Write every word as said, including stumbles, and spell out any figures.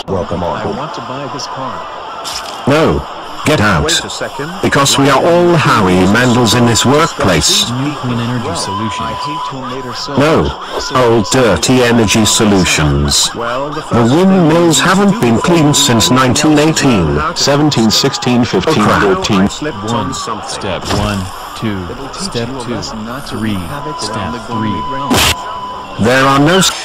Welcome on. I want to buy this car. No. Get out. Wait a second. Because we are all Howie Mandels in this workplace. New clean energy I solutions. hate to later so No. Old dirty energy solutions. The windmills haven't been cleaned since nineteen eighteen. seventeen, sixteen, fifteen, Oh, crap. thirteen. One. Step one. Two. Step two. Three. Step three. There are no...